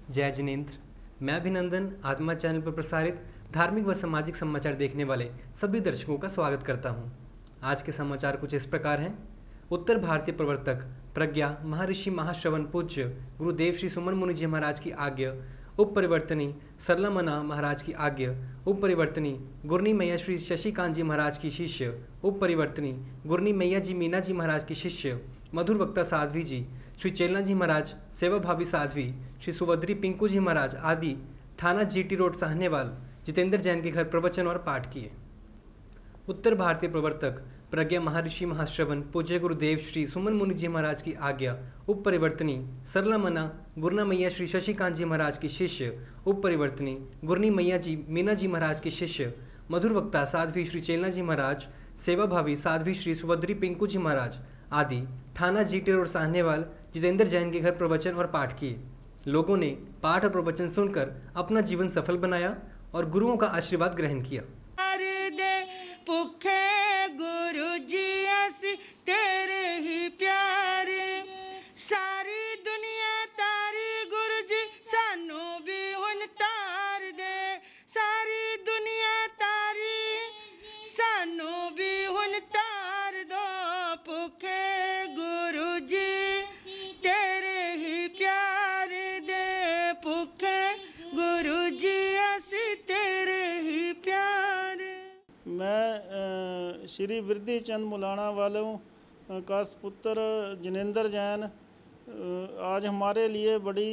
जय जिनेंद्र। मैं अभिनंदन आत्मा चैनल पर प्रसारित धार्मिक व सामाजिक समाचार देखने वाले सभी दर्शकों का स्वागत करता हूं। आज के समाचार कुछ इस प्रकार हैं। उत्तर भारतीय प्रवर्तक प्रज्ञा महर्षि महाश्रवण पूज्य गुरुदेव श्री सुमन मुनि जी महाराज की आज्ञा, उप परिवर्तनी सरला मना महाराज की आज्ञा, उप परिवर्तनी गुरनी मैया श्री शशिकांत जी महाराज की शिष्य, उप परिवर्तनी गुरनी मैया जी मीना जी महाराज की शिष्य, मधुर वक्ता साध्वी जी, श्री चेलना जी महाराज, सेवा भावी साध्वी, श्री सुभद्री पिंकू जी महाराज आदि थाना जीटी रोड साहनेवाल जितेंद्र जैन के घर प्रवचन और पाठ किए। उत्तर भारतीय प्रवर्तक प्रज्ञा महर्षि महाश्रवण पूज्य गुरुदेव श्री सुमन मुनि जी महाराज की आज्ञा, उप परिवर्तनी सरला मना गुरना मैया श्री शशिकांत जी महाराज की शिष्य, उप परिवर्तनी गुरनी मैया जी मीना जी महाराज की शिष्य, मधुर वक्ता साध्वी श्री चेलना जी महाराज, सेवा भावी साध्वी श्री सुभद्री पिंकू जी महाराज आदि थाना जीटी रोड साहनेवाल जितेंद्र जैन के घर प्रवचन और पाठ किए। लोगों ने पाठ और प्रवचन सुनकर अपना जीवन सफल बनाया और गुरुओं का आशीर्वाद ग्रहण किया। गुरु जी असी तेरे ही प्यारे, सारी दुनिया तारी गुरु जी सानू भी हुन तार दे, सारी दुनिया तारी सानू भी हुन तार दो, भुखे गुरु जी तेरे ही प्यारे दे, भुखे गुरु जी असी तेरे ही प्यारे। मैं श्री वृद्धि चंद मुलाना वालों का पुत्र जिनेंद्र जैन आज हमारे लिए बड़ी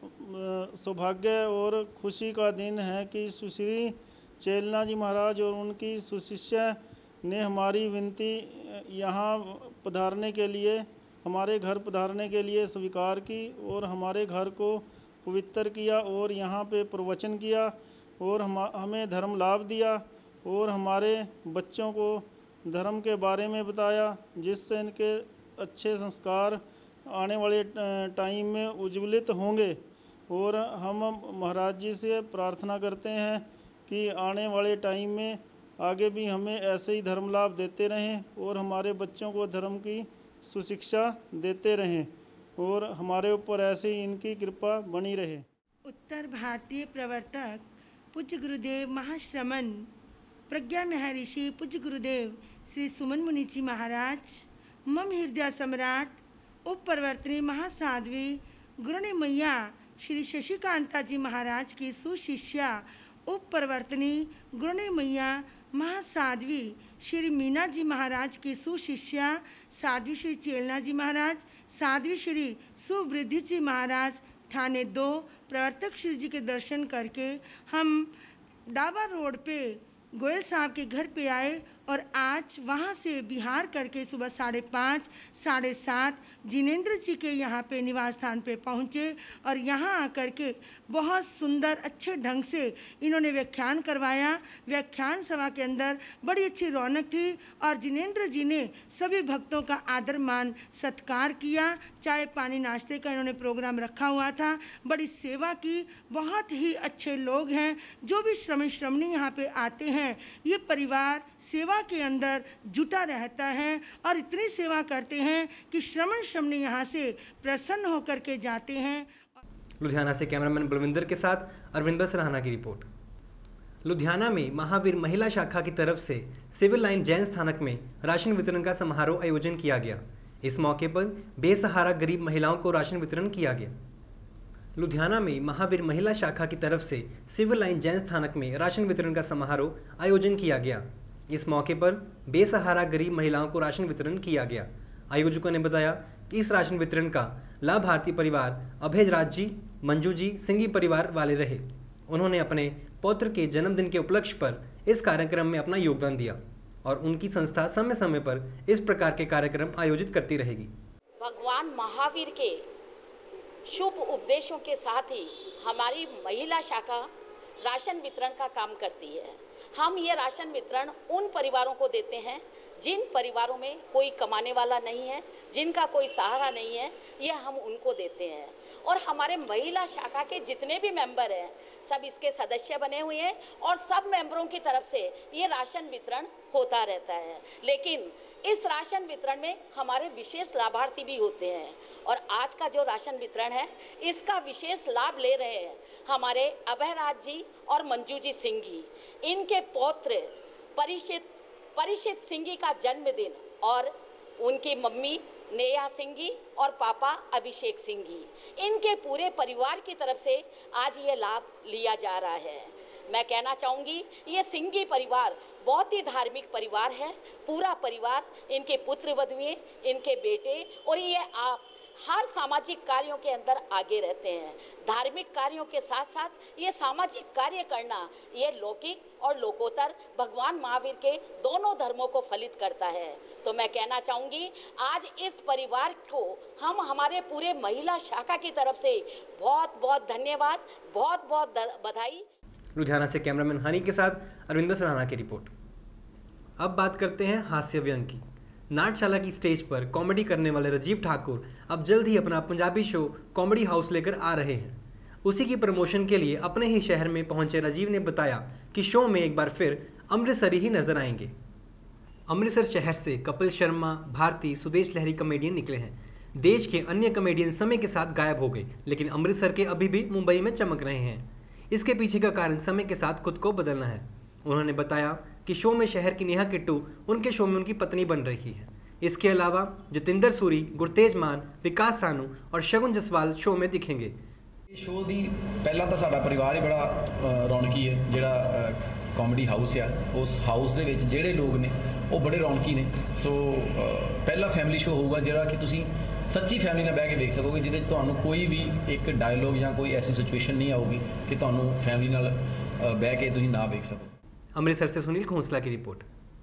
सौभाग्य और खुशी का दिन है कि सुश्री चेलना जी महाराज और उनकी सुशिष्य ने हमारी विनती यहाँ पधारने के लिए, हमारे घर पधारने के लिए स्वीकार की और हमारे घर को पवित्र किया और यहाँ पे प्रवचन किया और हमें धर्म लाभ दिया और हमारे बच्चों को धर्म के बारे में बताया, जिससे इनके अच्छे संस्कार आने वाले टाइम में उज्ज्वलित होंगे। और हम महाराज जी से प्रार्थना करते हैं कि आने वाले टाइम में आगे भी हमें ऐसे ही धर्म लाभ देते रहें और हमारे बच्चों को धर्म की सुशिक्षा देते रहें और हमारे ऊपर ऐसे ही इनकी कृपा बनी रहे। उत्तर भारतीय प्रवर्तक पूज्य गुरुदेव महाश्रमण प्रज्ञा महर्षि पूज्य गुरुदेव श्री सुमन मुनि जी महाराज, मम हृदय सम्राट उप परिवर्तनी महासाध्वी गुरुनी मैया श्री शशिकांता जी महाराज की सुशिष्या, उप परिवर्तनी गुरुनी मैया महासाध्वी श्री मीना जी महाराज की सुशिष्या, साध्वी श्री चेलना जी महाराज, साध्वी श्री सुवृद्धि जी महाराज थाने 2 प्रवर्तक श्री जी के दर्शन करके हम डाबा रोड पे गोयल साहब के घर पे आए और आज वहाँ से बिहार करके सुबह 5:30 7:30 जिनेंद्र जी के यहाँ पे निवास स्थान पे पहुँचे और यहाँ आकर के बहुत सुंदर अच्छे ढंग से इन्होंने व्याख्यान करवाया। व्याख्यान सभा के अंदर बड़ी अच्छी रौनक थी और जिनेंद्र जी ने सभी भक्तों का आदर मान सत्कार किया। चाय पानी नाश्ते का इन्होंने प्रोग्राम रखा हुआ था, बड़ी सेवा की। बहुत ही अच्छे लोग हैं। जो भी श्रमणी यहाँ पे आते हैं, ये परिवार सेवा के अंदर जुटा रहता है और इतनी सेवा करते हैं कि श्रमणी यहाँ से प्रसन्न होकर के जाते हैं। लुधियाना से कैमरामैन बलविंदर के साथ अरविंदर सराहना की रिपोर्ट। लुधियाना में महावीर महिला शाखा की तरफ से सिविल लाइन जैन स्थानक में राशन वितरण का समारोह आयोजन किया गया। इस मौके पर बेसहारा गरीब महिलाओं को राशन वितरण किया गया। लुधियाना में महावीर महिला शाखा की तरफ से सिविल लाइन जैन स्थानक में राशन वितरण का समारोह आयोजन किया गया। इस मौके पर बेसहारा गरीब महिलाओं को राशन वितरण किया गया। आयोजकों ने बताया कि इस राशन वितरण का लाभार्थी परिवार अभय राज जी, मंजू जी, सिंघी परिवार वाले रहे। उन्होंने अपने पौत्र के जन्मदिन के उपलक्ष्य पर इस कार्यक्रम में अपना योगदान दिया और उनकी संस्था समय समय पर इस प्रकार के कार्यक्रम आयोजित करती रहेगी। भगवान महावीर के शुभ उपदेशों के साथ ही हमारी महिला शाखा राशन वितरण का काम करती है। हम ये राशन वितरण उन परिवारों को देते हैं जिन परिवारों में कोई कमाने वाला नहीं है, जिनका कोई सहारा नहीं है, ये हम उनको देते हैं। और हमारे महिला शाखा के जितने भी मेंबर हैं सब इसके सदस्य बने हुए हैं और सब मेंबरों की तरफ से ये राशन वितरण होता रहता है। लेकिन इस राशन वितरण में हमारे विशेष लाभार्थी भी होते हैं और आज का जो राशन वितरण है इसका विशेष लाभ ले रहे हैं हमारे अभयराज जी और मंजू जी सिंह जी। इनके पौत्र परिषित सिंह जी का जन्मदिन और उनकी मम्मी नेहा सिंह जी और पापा अभिषेक सिंह जी, इनके पूरे परिवार की तरफ से आज ये लाभ लिया जा रहा है। मैं कहना चाहूँगी ये सिंघी परिवार बहुत ही धार्मिक परिवार है। पूरा परिवार, इनके पुत्र वधुएं, इनके बेटे और ये आप हर सामाजिक कार्यों के अंदर आगे रहते हैं। धार्मिक कार्यों के साथ साथ ये सामाजिक कार्य करना ये लौकिक और लोकोत्तर भगवान महावीर के दोनों धर्मों को फलित करता है। तो मैं कहना चाहूँगी आज इस परिवार को हम हमारे पूरे महिला शाखा की तरफ से बहुत बहुत धन्यवाद, बहुत बहुत बधाई। लुधियाना से कैमरामैन हानी के साथ अरविंदर सराहना की रिपोर्ट। अब बात करते हैं हास्य व्यंग की। नाट्यशाला की स्टेज पर कॉमेडी करने वाले राजीव ठाकुर अब जल्द ही अपना पंजाबी शो कॉमेडी हाउस लेकर आ रहे हैं। उसी की प्रमोशन के लिए अपने ही शहर में पहुंचे राजीव ने बताया कि शो में एक बार फिर अमृतसरी ही नजर आएंगे। अमृतसर शहर से कपिल शर्मा, भारती, सुदेश लहरी कॉमेडियन निकले हैं। देश के अन्य कॉमेडियन समय के साथ गायब हो गए, लेकिन अमृतसर के अभी भी मुंबई में चमक रहे हैं। इसके पीछे का कारण समय के साथ खुद को बदलना है। उन्होंने बताया कि शो में शहर की नेहा किट्टू उनके शो में उनकी पत्नी बन रही है। इसके अलावा जतिंदर सूरी, गुरतेज मान, विकास सानू और शगुन जसवाल शो में दिखेंगे। शो दी पहला तो साडा परिवार ही बड़ा रौनकी है। जिहड़ा कॉमेडी हाउस है उस हाउस दे विच जिहड़े लोग ने वो बड़े रौनकी ने। सो पहला फैमिली शो होगा जिहड़ा कि तुसीं सच्ची फैमिली नाल बह के देख सकोगे, जिहदे च तुहानूं कोई भी एक डायलॉग या कोई ऐसी सिचुएशन नहीं आऊगी कि तुहानूं फैमिली नाल बह के तुसीं ना देख सको। अमृतसर से सुनील खोसला की रिपोर्ट।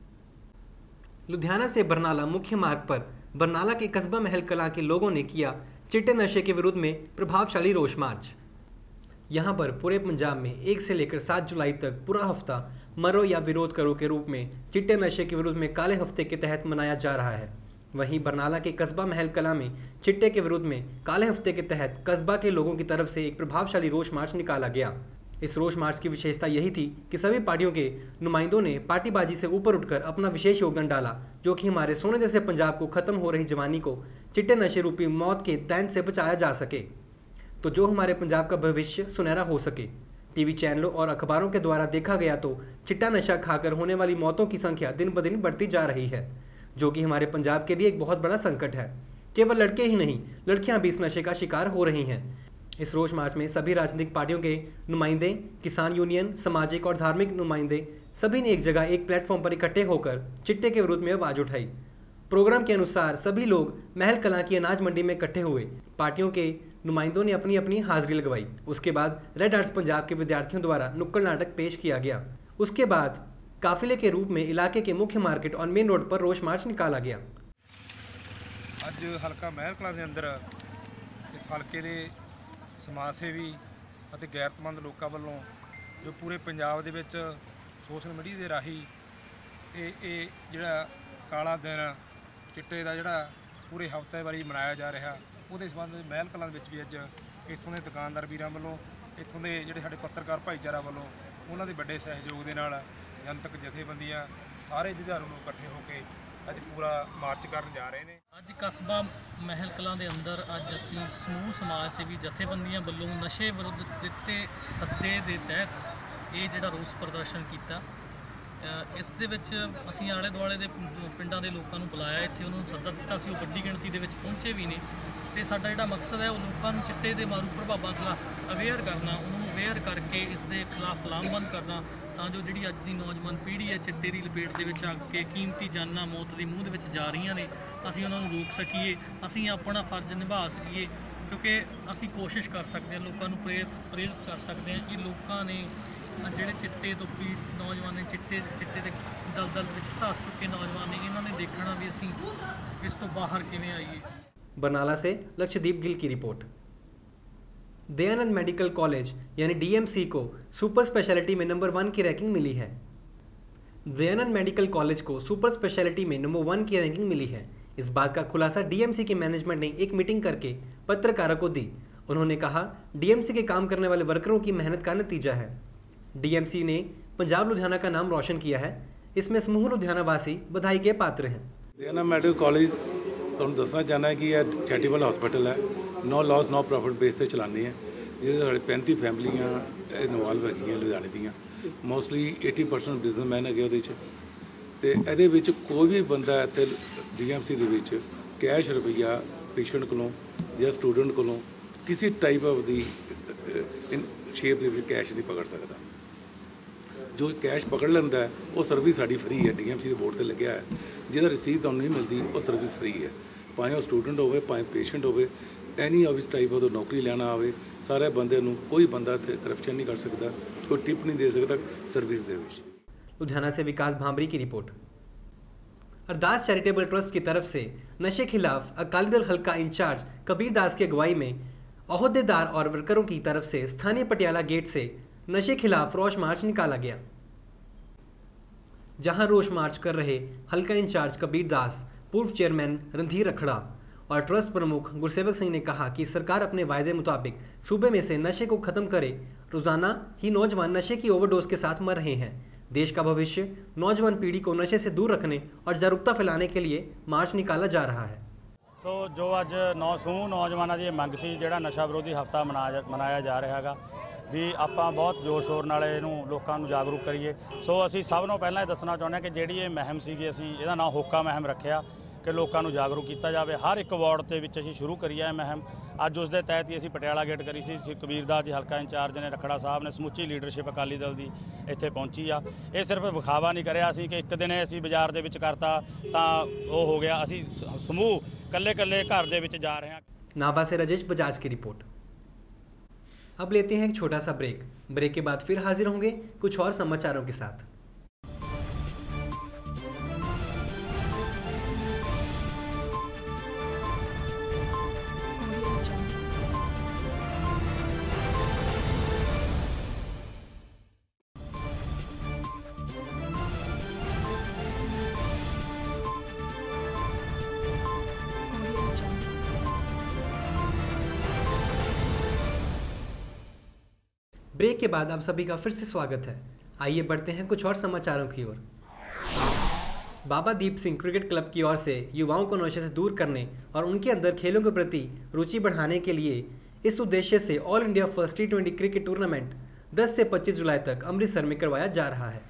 लुधियाना से बरनाला मुख्य मार्ग पर बरनाला के कस्बा महल कलां के लोगों ने किया चिट्टे नशे के विरुद्ध में प्रभावशाली रोष मार्च। यहां पर पूरे पंजाब में 1 से लेकर 7 जुलाई तक पूरा हफ्ता मरो या विरोध करो के रूप में चिट्टे नशे के विरुद्ध में काले हफ्ते के तहत मनाया जा रहा है। वहीं बरनाला के कस्बा महल कलां में चिट्टे के विरुद्ध में काले हफ्ते के तहत कस्बा के लोगों की तरफ से एक प्रभावशाली रोष मार्च निकाला गया। इस रोष मार्च की विशेषता यही थी कि सभी पार्टियों के नुमाइंदों ने पार्टीबाजी से ऊपर उठकर अपना विशेष योगदान डाला, जो कि हमारे सोने जैसे पंजाब को खत्म हो रही जवानी को चिट्टे नशे रूपी मौत के दैन से बचाया जा सके, तो जो हमारे पंजाब का भविष्य सुनहरा हो सके। टीवी चैनलों और अखबारों के द्वारा देखा गया तो चिट्टा नशा खाकर होने वाली मौतों की संख्या दिन ब दिन बढ़ती जा रही है, जो कि हमारे पंजाब के लिए एक बहुत बड़ा संकट है। केवल लड़के ही नहीं, लड़कियां भी इस नशे का शिकार हो रही हैं। इस रोष मार्च में सभी राजनीतिक पार्टियों के नुमाइंदे, किसान यूनियन, सामाजिक और धार्मिक नुमाइंदे सभी ने एक जगह एक प्लेटफॉर्म पर इकट्ठे होकर चिट्टे के विरुद्ध में आवाज उठाई। प्रोग्राम के अनुसार सभी लोग महल कलां की अनाज मंडी में इकट्ठे हुए। पार्टियों के नुमाइंदों ने अपनी अपनी हाजिरी लगवाई। उसके बाद रेड आर्ट्स पंजाब के विद्यार्थियों द्वारा नुक्कड़ नाटक पेश किया गया। उसके बाद काफिले के रूप में इलाके के मुख्य मार्केट और मेन रोड पर रोष मार्च निकाला गया। ਅੱਜ ਹਲਕਾ ਮਹਿਲ ਕਲਾਂ ਦੇ ਅੰਦਰ ਇਸ ਹਲਕੇ ਦੇ ਸਮਾਜ ਸੇਵੀ ਅਤੇ ਗੈਰਤਮੰਦ ਲੋਕਾਂ ਵੱਲੋਂ ਜੋ ਪੂਰੇ ਪੰਜਾਬ ਦੇ ਵਿੱਚ ਸੋਸ਼ਲ ਮੀਡੀਆ ਦੇ ਰਾਹੀਂ ਇਹ ਜਿਹੜਾ ਕਾਲਾ ਦਿਨ ਚਿੱਟੇ ਦਾ ਜਿਹੜਾ ਪੂਰੇ ਹਫ਼ਤੇ ਵਾਰੀ ਮਨਾਇਆ ਜਾ ਰਿਹਾ, ਉਹਦੇ ਸੰਬੰਧ ਵਿੱਚ ਮਹਿਲ ਕਲਾਂ ਦੇ ਵਿੱਚ ਵੀ ਅੱਜ ਇੱਥੋਂ ਦੇ ਦੁਕਾਨਦਾਰ ਵੀਰਾਂ ਵੱਲੋਂ, ਇੱਥੋਂ ਦੇ ਜਿਹੜੇ ਸਾਡੇ ਪੱਤਰਕਾਰ ਭਾਈਚਾਰਾ ਵੱਲੋਂ ਉਹਨਾਂ ਦੇ ਵੱਡੇ ਸਹਿਯੋਗ ਦੇ ਨਾਲ ਜਨਤਕ ਜਥੇਬੰਦੀਆਂ ਸਾਰੇ ਜੁਝਾਰੂ ਲੋਕ ਇਕੱਠੇ ਹੋ ਕੇ ਅੱਜ ਪੂਰਾ ਮਾਰਚ ਕਰਨ ਜਾ ਰਹੇ ਨੇ। ਅੱਜ ਕਸਬਾ ਮਹਿਲ ਕਲਾਂ ਦੇ ਅੰਦਰ ਅੱਜ ਅਸੀਂ ਸਮੂਹ ਸਮਾਜ ਸੇਵੀ ਜਥੇਬੰਦੀਆਂ ਵੱਲੋਂ ਨਸ਼ੇ ਵਿਰੁੱਧ ਦਿੱਤੇ ਸੱਦੇ ਦੇ ਤਹਿਤ ਇਹ ਜਿਹੜਾ ਰੋਸ ਪ੍ਰਦਰਸ਼ਨ ਕੀਤਾ। ਇਸ ਦੇ ਵਿੱਚ ਅਸੀਂ ਆਲੇ ਦੁਆਲੇ ਦੇ ਪਿੰਡਾਂ ਦੇ ਲੋਕਾਂ ਨੂੰ ਬੁਲਾਇਆ, ਇੱਥੇ ਉਹਨਾਂ ਨੂੰ ਸੱਦਾ ਦਿੱਤਾ ਸੀ। ਉਹ ਵੱਡੀ ਗਿਣਤੀ ਦੇ ਵਿੱਚ ਪਹੁੰਚੇ ਵੀ ਨੇ ਤੇ ਸਾਡਾ ਜਿਹੜਾ ਮਕਸਦ ਹੈ ਉਹ ਲੋਕਾਂ ਨੂੰ ਚਿੱਟੇ ਦੇ ਮਾਰੂ ਪ੍ਰਭਾਵਾਂ ਖਿਲਾਫ ਅਵੇਅਰ ਕਰਨਾ, ਉਹਨਾਂ ਨੂੰ ਅਵੇਅਰ ਕਰਕੇ ਇਸ ਦੇ ਖਿਲਾਫ ਲਾਮਬੰਦ ਕਰਨਾ, ਤਾਂ ਜੋ ਜਿਹੜੀ ਅੱਜ ਦੀ ਨੌਜਵਾਨ ਪੀੜ੍ਹੀ ਹੈ ਚਿੱਟੇ ਦੀ ਲਪੇਟ ਦੇ ਵਿੱਚ ਆ ਕੇ ਕੀਮਤੀ ਜਾਨਾਂ ਮੌਤ ਦੀ ਮੂੰਹ ਦੇ ਵਿੱਚ ਜਾ ਰਹੀਆਂ ਨੇ, ਅਸੀਂ ਉਹਨਾਂ ਨੂੰ ਰੋਕ ਸਕੀਏ, ਅਸੀਂ ਆਪਣਾ ਫਰਜ਼ ਨਿਭਾ ਸਕੀਏ। ਕਿਉਂਕਿ ਅਸੀਂ ਕੋਸ਼ਿਸ਼ ਕਰ ਸਕਦੇ ਹਾਂ, ਲੋਕਾਂ ਨੂੰ ਪ੍ਰੇਰਿਤ ਕਰ ਸਕਦੇ ਹਾਂ ਕਿ ਲੋਕਾਂ ਨੇ ਜਿਹੜੇ ਚਿੱਟੇ ਤੋਂ ਪੀੜ੍ਹਤ ਨੌਜਵਾਨ ਨੇ, ਚਿੱਟੇ ਦੇ ਦਲਦਲ ਵਿੱਚ ਧੱਸ ਚੁੱਕੇ ਨੌਜਵਾਨ ਨੇ, ਇਹਨਾਂ ਨੇ ਦੇਖਣਾ ਵੀ ਅਸੀਂ ਇਸ ਤੋਂ ਬਾਹਰ ਕਿਵੇਂ ਆਈਏ। बरनाला से लक्षदीप गिल की रिपोर्ट। दयानंद मेडिकल कॉलेज यानी डीएमसी को सुपर स्पेशलिटी में नंबर 1 की रैंकिंग मिली है। दयानंद मेडिकल कॉलेज को सुपर स्पेशलिटी में नंबर 1 की रैंकिंग मिली है। इस बात का खुलासा डीएमसी के मैनेजमेंट ने एक मीटिंग करके पत्रकारों को दी। उन्होंने कहा, डीएमसी के काम करने वाले वर्करों की मेहनत का नतीजा है। डीएमसी ने पंजाब लुधियाना का नाम रोशन किया है। इसमें समूह लुधियाना वासी बधाई के पात्र हैं। देना मेडिकल कॉलेज ਤੁਹਾਨੂੰ ਦੱਸਣਾ ਚਾਹੁੰਦਾ ਕਿ ਇਹ ਚੈਰੀਟੇਬਲ ਹਸਪੀਟਲ ਹੈ, no loss no profit base ਤੇ ਚਲਾਉਂਦੇ ਆ, ਜਿਹਦੇ ਸਾਡੇ 35 ਫੈਮਲੀਆਂ ਇਨਵੋਲਵ ਹੈਗੀਆਂ ਲੁਧਿਆਣੇ ਦੀਆਂ। ਮੋਸਟਲੀ 80% ਬਿਜ਼ਨਸਮੈਨ ਹੈਗੇ ਉਹਦੇ 'ਚ, ਅਤੇ ਇਹਦੇ ਵਿੱਚ ਕੋਈ ਵੀ ਬੰਦਾ ਇੱਥੇ DMC ਦੇ ਵਿੱਚ ਕੈਸ਼ ਰੁਪਈਆ ਪੇਸ਼ੈਂਟ ਕੋਲੋਂ ਜਾਂ ਸਟੂਡੈਂਟ ਕੋਲੋਂ ਕਿਸੇ ਟਾਈਪ ਆਫ ਦੀ ਸ਼ੇਪ ਦੇ ਵਿੱਚ ਕੈਸ਼ ਨਹੀਂ ਪਕੜ ਸਕਦਾ। ਜੋ ਕੈਸ਼ ਪਕੜ ਲੈਂਦਾ ਹੈ ਉਹ ਸਰਵਿਸ ਸਾਡੀ ਫ੍ਰੀ ਹੈ, DMC ਦੇ ਬੋਰਡ ਤੇ ਲੱਗਿਆ ਹੈ। ਜਿਹਦਾ ਰਸੀਦ ਤੁਹਾਨੂੰ ਨਹੀਂ ਮਿਲਦੀ ਉਹ ਸਰਵਿਸ ਫ੍ਰੀ ਹੈ, ਭਾਵੇਂ ਉਹ ਸਟੂਡੈਂਟ ਹੋਵੇ ਭਾਵੇਂ ਪੇਸ਼ੈਂਟ ਹੋਵੇ, ਐਨੀ ਆਫ ਇਸ ਟਾਈਪ ਉਹ ਨੌਕਰੀ ਲੈਣਾ ਆਵੇ, ਸਾਰੇ ਬੰਦੇ ਨੂੰ ਕੋਈ ਬੰਦਾ ਇੱਥੇ ਕਰਪਸ਼ਨ ਨਹੀਂ ਕਰ ਸਕਦਾ, ਕੋਈ ਟਿਪ नहीं दे सकता सर्विस दे विच। लुधियाना से विकास भांबरी की रिपोर्ट। अरदास चैरिटेबल ट्रस्ट की तरफ से नशे खिलाफ अकाली दल हल्का इंचार्ज कबीर दास की अगुवाई में अहोदेदार और वर्करों की तरफ से स्थानीय पटियाला गेट से नशे खिलाफ रोष मार्च निकाला गया, जहां रोष मार्च कर रहे हल्का इंचार्ज कबीर दास, पूर्व चेयरमैन रणधीर रखड़ा और ट्रस्ट प्रमुख गुरसेवक सिंह ने कहा कि सरकार अपने वायदे मुताबिक सूबे में से नशे को खत्म करे। रोजाना ही नौजवान नशे की ओवरडोज के साथ मर रहे हैं। देश का भविष्य नौजवान पीढ़ी को नशे से दूर रखने और जागरूकता फैलाने के लिए मार्च निकाला जा रहा है। सो जो अज समूह नौजवानों की मंग सी जिहड़ा नशा विरोधी हफ्ता मनाया जा रहा है भी ਆਪਾਂ बहुत जोर शोर ਨਾਲ ਇਹਨੂੰ ਲੋਕਾਂ ਨੂੰ ਜਾਗਰੂਕ ਕਰੀਏ। ਸੋ ਅਸੀਂ ਸਭ ਨੂੰ ਪਹਿਲਾਂ ਇਹ ਦੱਸਣਾ ਚਾਹੁੰਦੇ ਹਾਂ ਕਿ ਜਿਹੜੀ ਇਹ ਮੁਹਿੰਮ ਸੀਗੀ ਅਸੀਂ ਇਹਦਾ ਨਾਮ ਹੋਕਾ ਮੁਹਿੰਮ ਰੱਖਿਆ ਕਿ ਲੋਕਾਂ ਨੂੰ ਜਾਗਰੂਕ ਕੀਤਾ ਜਾਵੇ। ਹਰ ਇੱਕ ਵਾਰਡ ਦੇ ਵਿੱਚ ਅਸੀਂ ਸ਼ੁਰੂ ਕਰੀ ਹੈ ਇਹ ਮੁਹਿੰਮ। ਅੱਜ ਉਸ ਦੇ ਤਹਿਤ ਹੀ ਅਸੀਂ ਪਟਿਆਲਾ ਗੇਟ ਕਰੀ ਸੀ। ਕਬੀਰ ਦਾਸ ਜੀ ਹਲਕਾ ਇੰਚਾਰਜ ਨੇ, ਰਖੜਾ ਸਾਹਿਬ ਨੇ, ਸਮੁੱਚੀ ਲੀਡਰਸ਼ਿਪ ਅਕਾਲੀ ਦਲ ਦੀ ਇੱਥੇ ਪਹੁੰਚੀ ਆ। ਇਹ ਸਿਰਫ ਵਿਖਾਵਾ ਨਹੀਂ ਕਰਿਆ ਅਸੀਂ ਕਿ ਇੱਕ ਦਿਨ ਅਸੀਂ ਬਾਜ਼ਾਰ ਦੇ ਵਿੱਚ ਕਰਤਾ ਤਾਂ ਉਹ ਹੋ ਗਿਆ। ਅਸੀਂ ਸਮੂਹ ਕੱਲੇ ਕੱਲੇ ਘਰ ਦੇ ਵਿੱਚ ਜਾ ਰਹੇ ਹਾਂ। नाभा से राजेश बजाज की रिपोर्ट। अब लेते हैं एक छोटा सा ब्रेक। ब्रेक के बाद फिर हाजिर होंगे कुछ और समाचारों के साथ। ब्रेक के बाद आप सभी का फिर से स्वागत है। आइए बढ़ते हैं कुछ और समाचारों की ओर। बाबा दीप सिंह क्रिकेट क्लब की ओर से युवाओं को नशे से दूर करने और उनके अंदर खेलों के प्रति रुचि बढ़ाने के लिए इस उद्देश्य से all India first T20 cricket tournament 10 से 25 जुलाई तक अमृतसर में करवाया जा रहा है।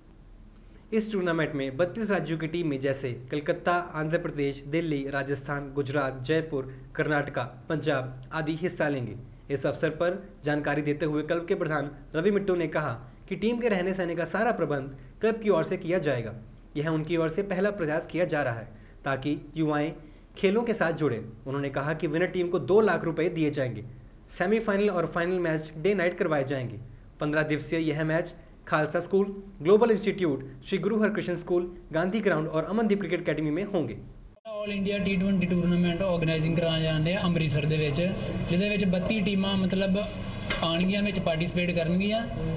इस टूर्नामेंट में 32 राज्यों की टीमें जैसे कलकत्ता, आंध्र प्रदेश, दिल्ली, राजस्थान, गुजरात, जयपुर, कर्नाटका, पंजाब आदि हिस्सा लेंगे। इस अवसर पर जानकारी देते हुए क्लब के प्रधान रवि मिट्टू ने कहा कि टीम के रहने सहने का सारा प्रबंध क्लब की ओर से किया जाएगा। यह उनकी ओर से पहला प्रयास किया जा रहा है ताकि युवाएं खेलों के साथ जुड़े। उन्होंने कहा कि विनर टीम को 2 लाख रुपए दिए जाएंगे। सेमीफाइनल और फाइनल मैच डे नाइट करवाए जाएंगे। 15 दिवसीय यह match Khalsa school, global institute, Shri Guru Harkrishan school, Gandhi ground और अमनदीप क्रिकेट अकेडमी में होंगे। All India T20 tournament organising कराया जाने ਅੰਮ੍ਰਿਤਸਰ ਦੇ ਵਿੱਚ, ਜਿਹਦੇ ਵਿੱਚ 32 ਟੀਮਾਂ ਮਤਲਬ ਆਣਗੀਆਂ ਵਿੱਚ ਪਾਰਟਿਸਿਪੇਟ ਕਰਨਗੀਆਂ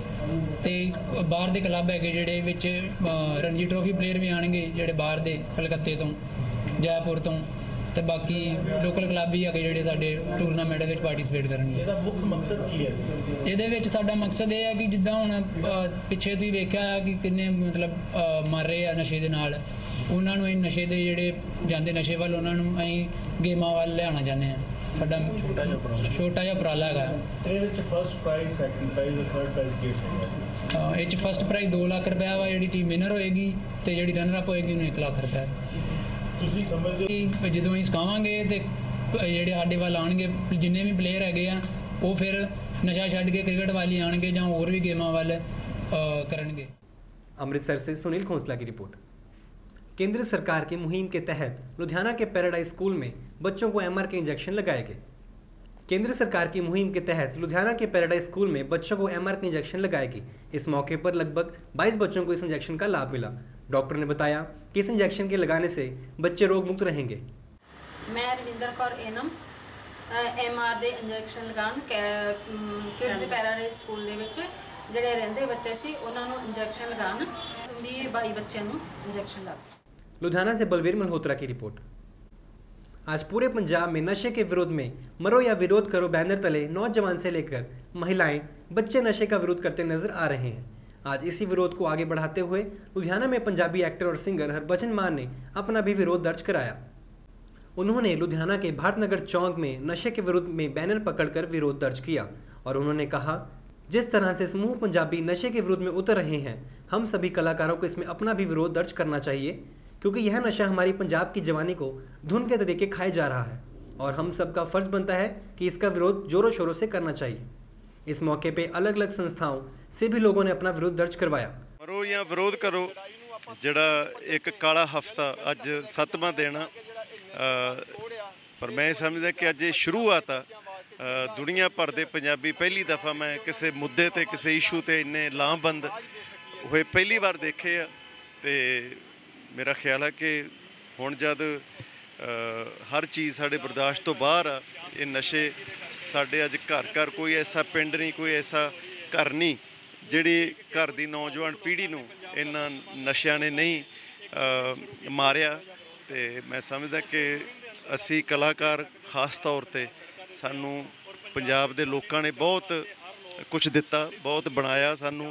ਤੇ ਬਾਹਰ ਦੇ ਕਲੱਬ ਹੈਗੇ ਜਿਹੜੇ ਵਿੱਚ ਰਣਜੀ ਟਰੋਫੀ ਪਲੇਅਰ ਵੀ ਆਣਗੇ ਜਿਹੜੇ ਬਾਹਰ ਦੇ ਕਲਕੱਤੇ ਤੋਂ, ਜੈਪੁਰ ਤੋਂ ਤੇ ਬਾਕੀ ਲੋਕਲ ਕਲੱਬ ਵੀ ਹੈਗੇ ਜਿਹੜੇ ਸਾਡੇ ਟੂਰਨਾਮੈਂਟ ਵਿੱਚ ਪਾਰਟਿਸਿਪੇਟ ਕਰਨਗੇ। ਇਹਦਾ ਮੁੱਖ ਮਕਸਦ ਕੀ ਹੈ? ਇਹਦੇ ਵਿੱਚ ਸਾਡਾ ਮਕਸਦ ਇਹ ਹੈ ਕਿ ਜਿੱਦਾਂ ਹੁਣ ਪਿੱਛੇ ਤੁਸੀਂ ਵੇਖਿਆ ਕਿ ਕਿੰਨੇ ਮਤਲਬ ਮਰ ਰਹੇ ਆ ਨਸ਼ੇ ਦੇ ਨਾਲ, ਉਹਨਾਂ ਨੂੰ ਇਹ ਨਸ਼ੇ ਦੇ ਜਿਹੜੇ ਜਾਂਦੇ ਨਸ਼ੇ ਵੱਲ ਉਹਨਾਂ ਨੂੰ ਅਸੀਂ ਗੇਮਾਂ ਵੱਲ ਲਿਆਉਣਾ ਚਾਹੁੰਦੇ ਹਾਂ। ਸਾਡਾ ਛੋਟਾ ਜਿਹਾ ਉਪਰਾਲਾ ਹੈਗਾ। ਇਹਦੇ ਵਿੱਚ ਫਸਟ ਪ੍ਰਾਈਜ਼, ਸੈਕੰਡ ਪ੍ਰਾਈਜ਼ ਤੇ ਥਰਡ ਪ੍ਰਾਈਜ਼ ਕੀ ਹੋਏਗਾ? ਇਹ 'ਚ ਫਸਟ ਪ੍ਰਾਈਜ਼ 2 ਲੱਖ ਰੁਪਇਆ ਵਾ ਜਿਹੜੀ ਟੀਮ ਵਿਨਰ ਹੋਏਗੀ ਤੇ ਜਿਹੜੀ ਰਨਰ ਅਪ ਹੋਏਗੀ ਉਹਨੂੰ 1 ਲੱਖ ਰੁਪਇਆ। ਤੁਸੀਂ ਸਮਝਦੇ ਕਿ ਜਦੋਂ ਅਸੀਂ ਸਿਖਾਵਾਂਗੇ ਤੇ ਜਿਹੜੇ ਸਾਡੇ ਵੱਲ ਆਉਣਗੇ ਜਿੰਨੇ ਵੀ ਪਲੇਅਰ ਹੈਗੇ ਆ ਉਹ ਫਿਰ ਨਸ਼ਾ ਛੱਡ ਕੇ ਕ੍ਰਿਕਟ ਵੱਲ ਹੀ ਆਉਣਗੇ ਜਾਂ ਹੋਰ ਵੀ ਗੇਮਾਂ ਵੱਲ ਕਰਨਗੇ। अमृतसर से सुनील खोसला की रिपोर्ट। केंद्र सरकार की मुहिम के तहत लुधियाना के पैराडाइज स्कूल में बच्चों को MR के इंजेक्शन लगाए गए। केंद्र सरकार की मुहिम के तहत लुधियाना के पैराडाइज स्कूल में बच्चों को MR के इंजेक्शन लगाए गए। इस मौके पर लगभग 22 बच्चों को इस इंजेक्शन का लाभ मिला। डॉक्टर ने बताया कि इस इंजेक्शन के लगाने से बच्चे रोग मुक्त रहेंगे। मैं रविंदर कौर एनम MR ਦੇ ਇੰਜੈਕਸ਼ਨ ਲਗਾਉਣ ਕਿਡਸ ਪੈਰਾਡਾਈਜ਼ ਸਕੂਲ ਦੇ ਵਿੱਚ ਜਿਹੜੇ ਰਹਿੰਦੇ ਬੱਚੇ ਸੀ ਉਹਨਾਂ ਨੂੰ ਇੰਜੈਕਸ਼ਨ ਲਗਾਉਣ 22 ਬੱਚਿਆਂ ਨੂੰ ਇੰਜੈਕਸ਼ਨ ਲੱਗ। लुधियाना से बलवीर मल्होत्रा की रिपोर्ट। आज पूरे पंजाब में नशे के विरोध में मरो या विरोध करो बैनर तले नौजवान से लेकर महिलाएं, बच्चे नशे का विरोध करते नजर आ रहे हैं। आज इसी विरोध को आगे बढ़ाते हुए लुधियाना में पंजाबी एक्टर और सिंगर हरभजन मान ने अपना भी विरोध दर्ज कराया। उन्होंने लुधियाना के भारतनगर चौक में नशे के विरुद्ध में बैनर पकड़कर विरोध दर्ज किया और उन्होंने कहा, जिस तरह से समूह पंजाबी नशे के विरुद्ध में उतर रहे हैं, हम सभी कलाकारों को इसमें अपना भी विरोध दर्ज करना चाहिए, क्योंकि यह नशा हमारी पंजाब की जवानी को धुन के तरीके खाए जा रहा है और हम सबका फर्ज बनता है कि इसका विरोध जोरों शोरों से करना चाहिए। इस मौके पे अलग अलग संस्थाओं से भी लोगों ने अपना विरोध दर्ज करवाया। मरो या विरोध करो जड़ा एक काला हफ्ता अज 7वां दिन पर मैं समझदा कि अज शुरुआत दुनिया भर के पंजाबी पहली दफ़ा मैं किसी मुद्दे ते किसी इशू ते इन्ने लामबंद हुए पहली बार देखे आ। ते मेरा ख्याल है कि हुण जद हर चीज़ साढ़े बर्दाश्त तो बाहर आ, ये नशे साढ़े अज घर घर कोई ऐसा पिंड नहीं, कोई ऐसा घर नहीं जिहड़ी घर दी नौजवान पीढ़ी नूं इन्हां नशिਆਂ ने नहीं मारिया। ते मैं समझदा कि असी कलाकार खास तौर ते सानू पंजाब दे लोकां ने बहुत कुछ दिता, बहुत बनाया, सानू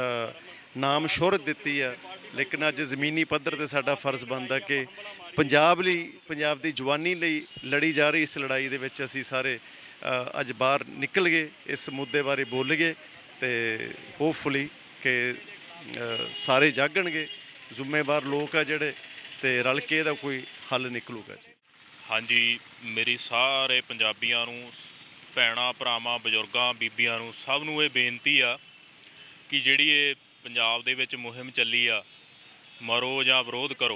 नाम शोहरत दिती है, लेकिन अज ज़मीनी पद्धर ते साडा फर्ज बनदा कि पंजाब लई, पंजाब दी जवानी लई लड़ी जा रही इस लड़ाई दे विच असी सारे अज बाहर निकल गए, इस मुद्दे बारे बोल गए ते होपफुली कि सारे जागणगे, जिम्मेवार लोग आ जिहड़े ते रल के इहदा कोई हल निकलूगा जी। हाँ जी, मेरी सारे पंजाबियां नूं, भैणां भरावां बजुर्गां बीबियां नूं सब नूं ये बेनती आ कि जिहड़ी ये पंजाब दे विच मुहिम चली आ मरो जां विरोध करो,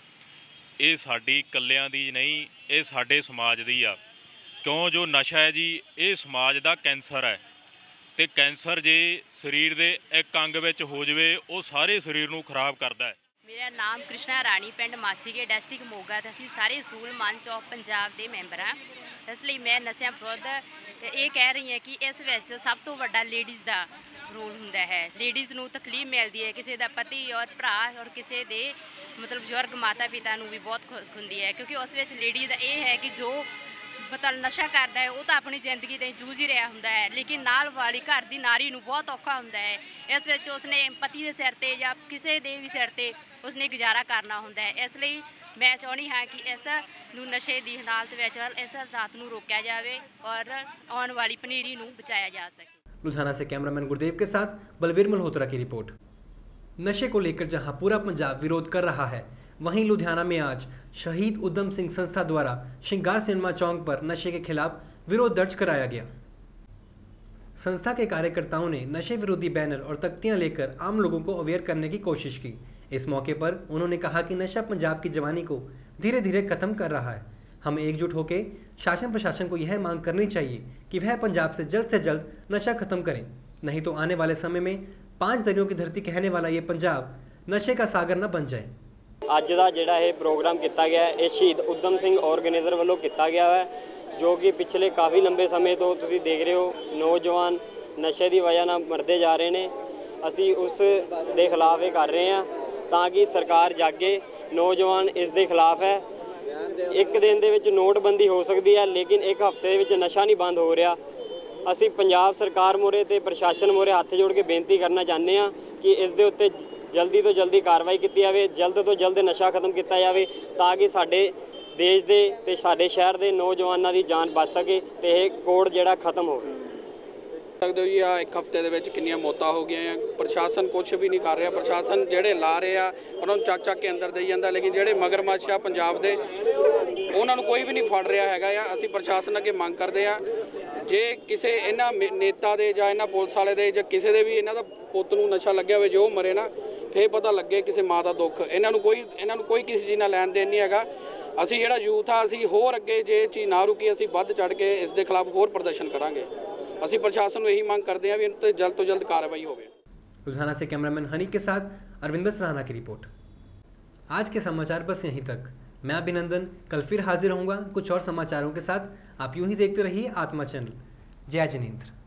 ये साडी कल्लियां दी नहीं, ये साडे समाज दी आ। क्यों जो नशा है जी ये समाज दा कैंसर है, ते कैंसर जे शरीर दे एक अंग विच हो जावे वो सारे शरीर नूं खराब करदा है। मेरा नाम कृष्णा राणी, पिंड माछीके, डिस्ट्रिक्ट मोगा। असीं सारे सूल मंच ऑफ पंजाब के मैंबर हाँ। इसलिए मैं नशਿਆਂ विरुद्ध ये कह रही है कि इस विच सब तो वड्डा लेडीज़ का रोल हुंदा है। लेडीज़ नूं तकलीफ मिलती है, किसी का पति और भरा और किसी के मतलब बुजुर्ग माता पिता नूं भी बहुत हुंदी है, क्योंकि उस विच लेडीज़ दा ये है कि जो मतलब नशा करता है वो तो अपनी जिंदगी ते जूझ ही रहा हुंदा है, लेकिन नाल वाली घर की नारी नूं बहुत औखा हुंदा है। इस विच उसने पति के सिर ते या किसी दे भी सिर ते उसने गुजारा करना हुंदा है। इसलिए मैं चाहनी हाँ कि इस नूं नशे की हालत विच इस हालात नूं रोकिया जाए और आने वाली पनीरी नूं बचाया जा सके। लुधियाना से कैमरामैन गुरदेव के साथ बलवीर मल्होत्रा की रिपोर्ट। नशे को लेकर जहां पूरा पंजाब विरोध कर रहा है, वहीं लुधियाना में आज शहीद उद्यम सिंह संस्था द्वारा श्रृंगार सिनेमा चौक पर नशे के खिलाफ विरोध दर्ज कराया गया। संस्था के कार्यकर्ताओं ने नशे विरोधी बैनर और तख्तियां लेकर आम लोगों को अवेयर करने की कोशिश की। इस मौके पर उन्होंने कहा कि नशा पंजाब की जवानी को धीरे धीरे खत्म कर रहा है। हम एकजुट होकर शासन प्रशासन को यह मांग करनी चाहिए कि वह पंजाब से जल्द नशा खत्म करें, नहीं तो आने वाले समय में 5 दरियों की धरती कहने वाला ये पंजाब नशे का सागर न बन जाए। ਅੱਜ ਦਾ ਜਿਹੜਾ ਇਹ ਪ੍ਰੋਗਰਾਮ ਕੀਤਾ ਗਿਆ ਇਹ ਸ਼ਹੀਦ ਉਦਮ ਸਿੰਘ ਆਰਗੇਨਾਈਜ਼ਰ ਵੱਲੋਂ ਕੀਤਾ ਗਿਆ ਹੈ, ਜੋ ਕਿ ਪਿਛਲੇ ਕਾਫੀ ਲੰਬੇ ਸਮੇਂ ਤੋਂ ਤੁਸੀਂ ਦੇਖ ਰਹੇ ਹੋ ਨੌਜਵਾਨ ਨਸ਼ੇ ਦੀ ਵਜ੍ਹਾ ਨਾਲ ਮਰਦੇ ਜਾ ਰਹੇ ਨੇ। ਅਸੀਂ ਉਸ ਦੇ ਖਿਲਾਫ ਇਹ ਕਰ ਰਹੇ ਹਾਂ ਤਾਂ ਕਿ ਸਰਕਾਰ ਜਾਗੇ। ਨੌਜਵਾਨ ਇਸ ਦੇ ਖਿਲਾਫ ਹੈ। ਇੱਕ ਦਿਨ ਦੇ ਵਿੱਚ ਨੋਟਬੰਦੀ ਹੋ ਸਕਦੀ ਹੈ, ਲੇਕਿਨ ਇੱਕ ਹਫ਼ਤੇ ਦੇ ਵਿੱਚ ਨਸ਼ਾ ਨਹੀਂ ਬੰਦ ਹੋ ਰਿਹਾ। ਅਸੀਂ ਪੰਜਾਬ ਸਰਕਾਰ ਮੂਹਰੇ ਤੇ ਪ੍ਰਸ਼ਾਸਨ ਮੂਹਰੇ ਹੱਥ ਜੋੜ ਕੇ ਬੇਨਤੀ ਕਰਨਾ ਚਾਹੁੰਦੇ ਹਾਂ ਕਿ ਇਸ ਦੇ ਉੱਤੇ जल्दी तो जल्दी कार्रवाई की जाए, जल्द तो जल्द नशा खत्म किया जाए ताकि साडे देश दे ते साडे शहर दे नौजवानों की जान बच सके ते यह कोड जिहड़ा खत्म हो। सकते हो जी आ एक हफ्ते दे विच कितनियां मौतां हो गई हैं, प्रशासन कुछ भी नहीं कर रहा। प्रशासन जिहड़े ला रहे आ उन्होंने चक चक के अंदर दे जांदा, लेकिन जिहड़े मगरमच्छ आ पंजाब दे उन्हां नूं कोई भी नहीं फड़ रहा हैगा। असीं प्रशासन अगे मंग करदे आ जे किसी इन्हां नेता दे जां इन्हां पुलिस वाले दे जां किसी दे भी इन्हां दा पुੱਤ ਨੂੰ नशा लग्या होवे जो मरे ना फिर पता लगे किसी माँ का दुख। इन्हों कोई किसी चीज़ नाल लैन देन नहीं है। असी जो यूथ आ असी होर अगे जे चीज़ ना रुकी असी वध चढ़ के इस दे खिलाफ होर प्रदर्शन करांगे। असी प्रशासन को यही मंग करते हैं भी इन पर जल्द तो जल्द कार्रवाई होवे। लुधियाना से कैमरामैन हनी के साथ अरविंदर सराहना की रिपोर्ट। आज के समाचार बस यहीं तक। मैं अभिनंदन कल फिर हाजिर होऊंगा कुछ और समाचारों के साथ। आप यूं ही देखते रहिए आत्मा चैनल। जय जिनेंद्र।